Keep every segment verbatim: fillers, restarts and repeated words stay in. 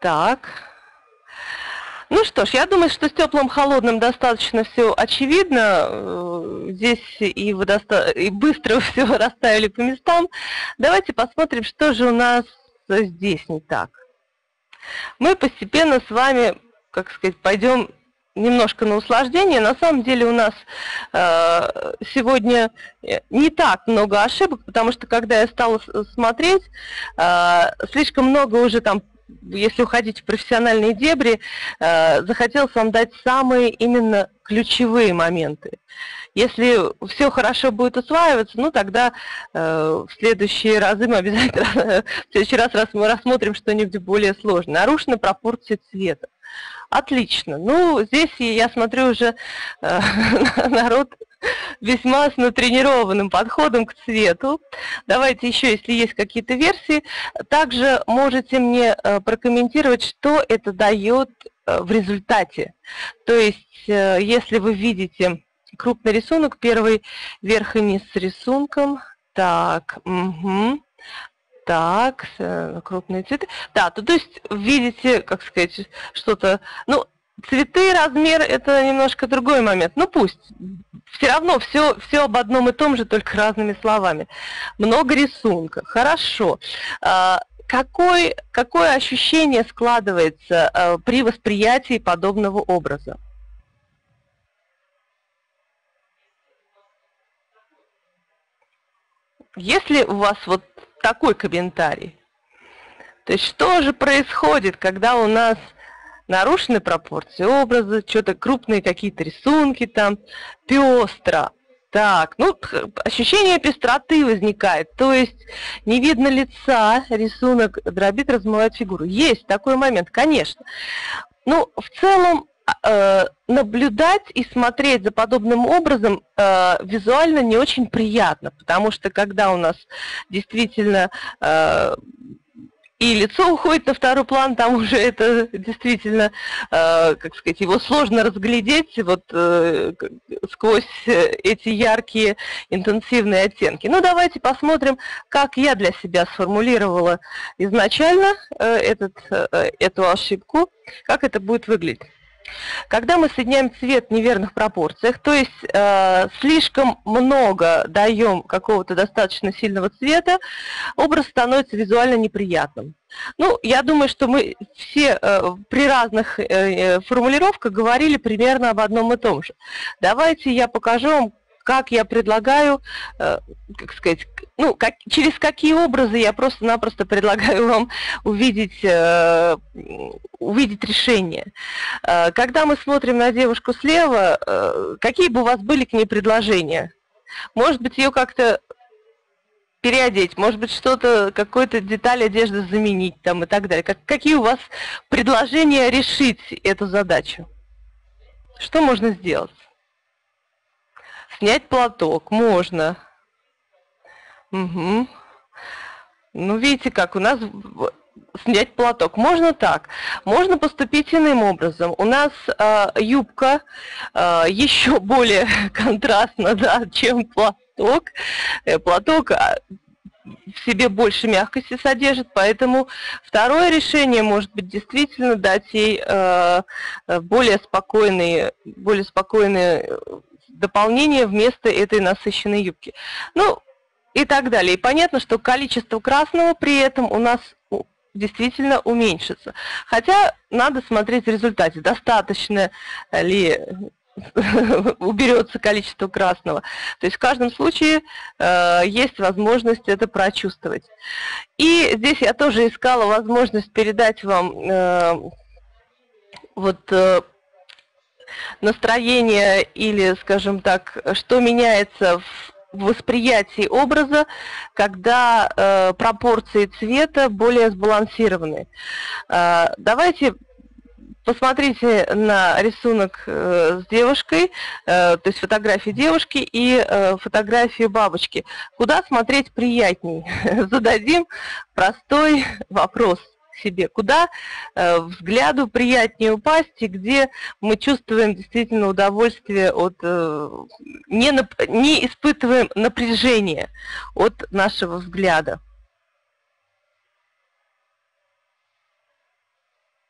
Так. Ну что ж, я думаю, что с теплым, холодным достаточно все очевидно. Здесь и, вы доста... и быстро все расставили по местам. Давайте посмотрим, что же у нас здесь не так. Мы постепенно с вами, как сказать, пойдем немножко на услаждение. На самом деле у нас э, сегодня не так много ошибок, потому что когда я стала смотреть, э, слишком много уже там, если уходить в профессиональные дебри, э, захотелось вам дать самые именно ключевые моменты. Если все хорошо будет усваиваться, ну тогда э, в следующие разы мы обязательно в следующий раз мы рассмотрим что-нибудь более сложное. Нарушена пропорция цвета. Отлично. Ну, здесь я смотрю уже э, народ весьма с натренированным подходом к цвету. Давайте еще, если есть какие-то версии, также можете мне э, прокомментировать, что это дает э, в результате. То есть, э, если вы видите крупный рисунок, первый верх и низ с рисунком, так, угу. Так, крупные цветы. Да, то, то есть видите, как сказать, что-то. Ну, цветы, размер это немножко другой момент. Ну пусть. Все равно все, все об одном и том же, только разными словами. Много рисунка. Хорошо. Какое, какое ощущение складывается при восприятии подобного образа? Если у вас вот такой комментарий, то есть что же происходит, когда у нас нарушены пропорции образа, что-то крупные какие-то рисунки там, пестро. Так, ну, ощущение пестроты возникает, то есть не видно лица, рисунок дробит, размывает фигуру. Есть такой момент, конечно. Ну, в целом, э, наблюдать и смотреть за подобным образом э, визуально не очень приятно, потому что когда у нас действительно э, и лицо уходит на второй план, там уже это действительно, э, как сказать, его сложно разглядеть вот э, сквозь эти яркие интенсивные оттенки. Ну, давайте посмотрим, как я для себя сформулировала изначально э, этот, э, эту ошибку, как это будет выглядеть. Когда мы соединяем цвет в неверных пропорциях, то есть э, слишком много даем какого-то достаточно сильного цвета, образ становится визуально неприятным. Ну, я думаю, что мы все э, при разных э, формулировках говорили примерно об одном и том же. Давайте я покажу вам, как я предлагаю, э, как сказать, ну, как, через какие образы я просто-напросто предлагаю вам увидеть, э, увидеть решение. Э, когда мы смотрим на девушку слева, э, какие бы у вас были к ней предложения? Может быть, ее как-то переодеть, может быть, что-то, какую-то деталь одежды заменить там и так далее. Как, какие у вас предложения решить эту задачу? Что можно сделать? Снять платок можно. Угу. Ну, видите как, у нас снять платок. Можно так. Можно поступить иным образом. У нас э, юбка э, еще более контрастна, да, чем платок. Э, платок в себе больше мягкости содержит, поэтому второе решение может быть действительно дать ей э, более спокойные, более спокойные дополнение вместо этой насыщенной юбки. Ну, и так далее. И понятно, что количество красного при этом у нас действительно уменьшится. Хотя надо смотреть в результате, достаточно ли уберется количество красного. То есть в каждом случае э, есть возможность это прочувствовать. И здесь я тоже искала возможность передать вам э, вот э, настроение или, скажем так, что меняется в восприятии образа, когда э, пропорции цвета более сбалансированы. Э, давайте посмотрите на рисунок э, с девушкой, э, то есть фотографию девушки и э, фотографию бабочки. Куда смотреть приятней? Зададим простой вопрос себе. Куда э, взгляду приятнее упасть и где мы чувствуем действительно удовольствие от, э, не, нап, не испытываем напряжения от нашего взгляда.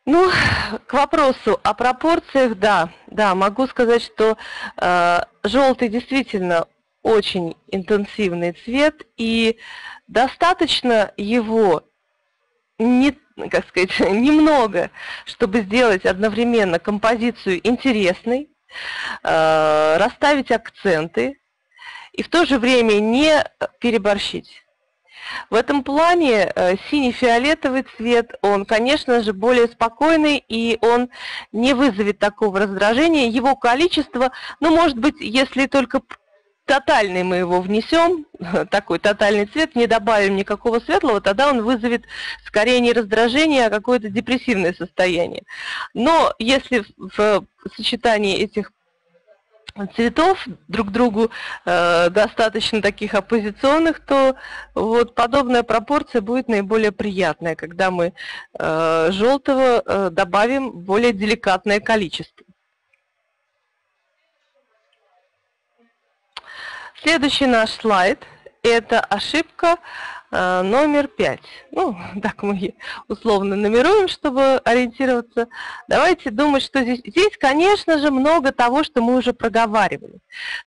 Ну, к вопросу о пропорциях, да, да, могу сказать, что э, желтый действительно очень интенсивный цвет, и достаточно его не, как сказать, немного, чтобы сделать одновременно композицию интересной, э, расставить акценты и в то же время не переборщить. В этом плане э, синий-фиолетовый цвет, он, конечно же, более спокойный, и он не вызовет такого раздражения. Его количество, ну, может быть, если только тотальный мы его внесем, такой тотальный цвет, не добавим никакого светлого, тогда он вызовет скорее не раздражение, а какое-то депрессивное состояние. Но если в сочетании этих цветов друг другу э, достаточно таких оппозиционных, то вот подобная пропорция будет наиболее приятная, когда мы э, желтого э, добавим более деликатное количество. Следующий наш слайд – это ошибка э, номер пять. Ну, так мы условно нумеруем, чтобы ориентироваться. Давайте думать, что здесь, здесь, конечно же, много того, что мы уже проговаривали.